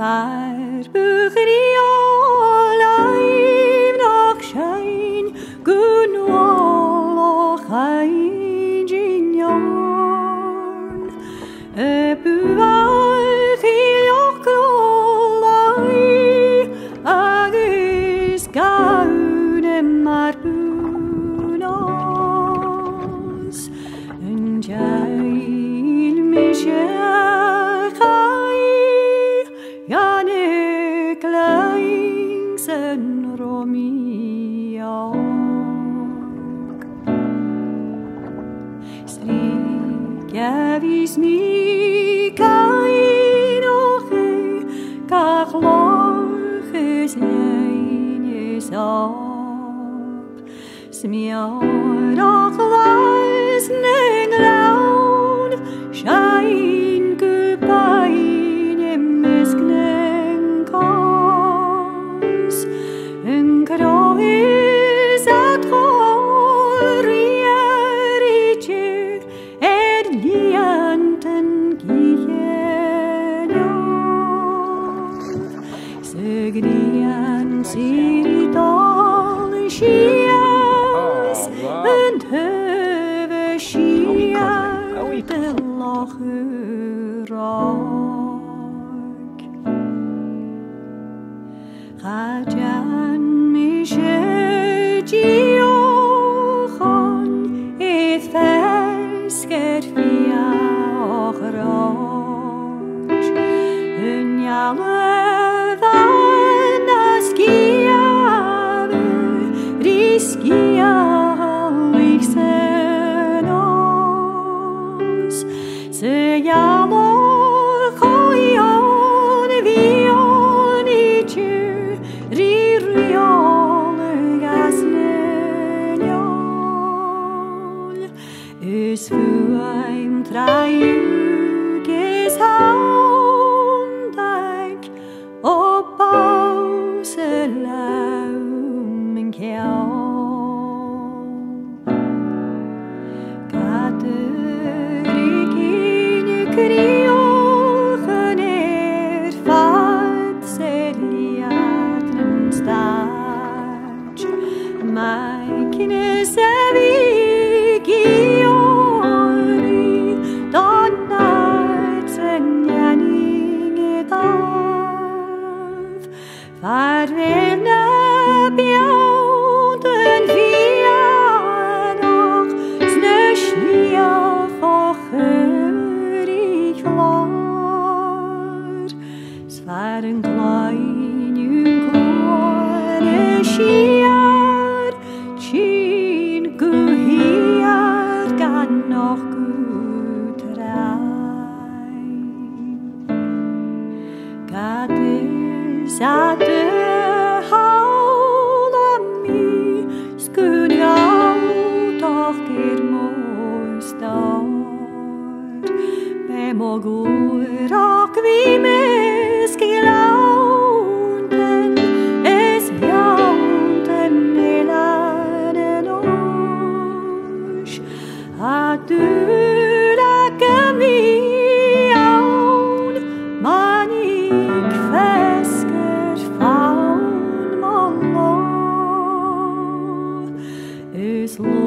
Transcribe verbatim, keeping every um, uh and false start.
leib noch schein gunol ein gignon e buval hilocrolai agis gaune marbunos en jail mishachai Janne kleinsen romiak Strik javis mi kainoche Kach loches leines ab Smiarach leisning laun Schein gebeine misknen kos En krois at horieriche Er lianten gienach Segrian siritol shias En heve shias de lacherak Rajan mishejiochon et fesket fiachrach En jalevan askiave riskialich senos Se jaloch oion vioniche Is fuaim traiuges haundag og pauselam en kjau. Gater ikine kriochen er fat seliatren stach. Maikine sevigi Farvelna bjaunden vianach snöschnia focher ich var Svaren klein unkore schiar Chin guhiar gan noch gut rein Gade Satte haulami skuni autoch ger moistar Bemogurak vi mes gelaunten es bjaunten eladen osh At du lakem vi aun manik fesker faun mallo is